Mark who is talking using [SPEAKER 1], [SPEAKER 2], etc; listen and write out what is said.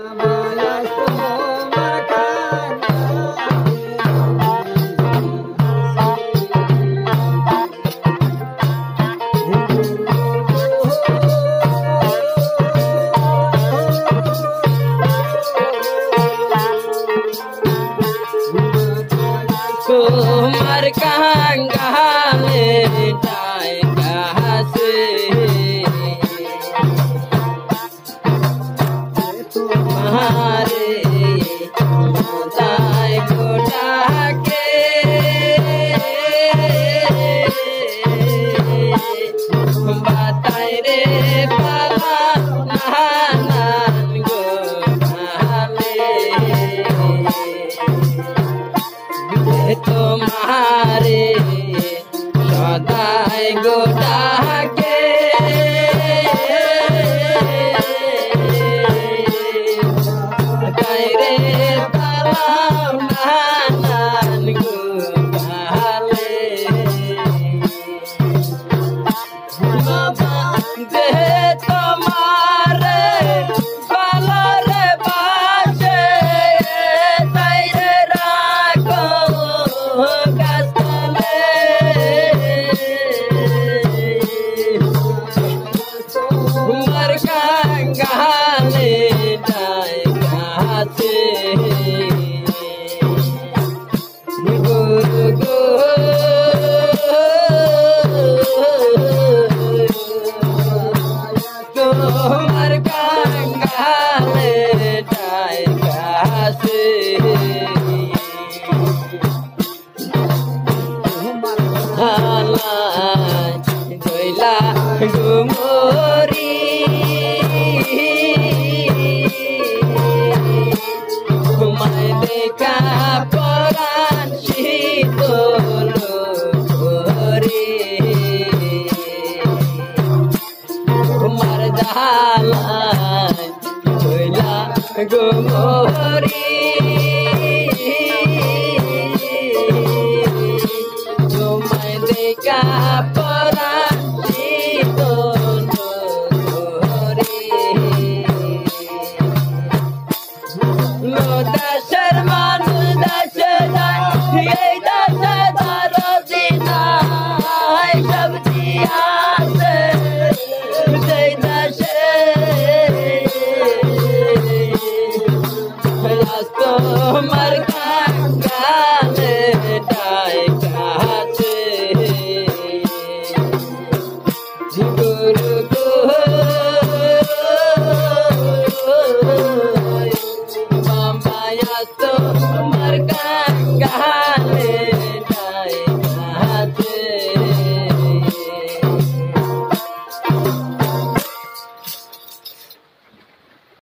[SPEAKER 1] कुमार कहाँ में जाए कहाँ से तुम्हारे जाए गोटा के बताए रे बाबा नान गोटा में तुम्हारे सदाई गोटा के रे तालाब नान गोटा बाबा दे तुम्हारे बालर बाजे तैरे राखो उमर गाले जाए कहाँ से गुरु गो उमर गाले जाए कहाँ से गैला गुमोरी घुमाए देखा परान शीतल गोरी घुमार जाला गैला गुमोरी घुमाए देखा मर गाले जाए कहाँ से गुरु गो बाबा या तो मर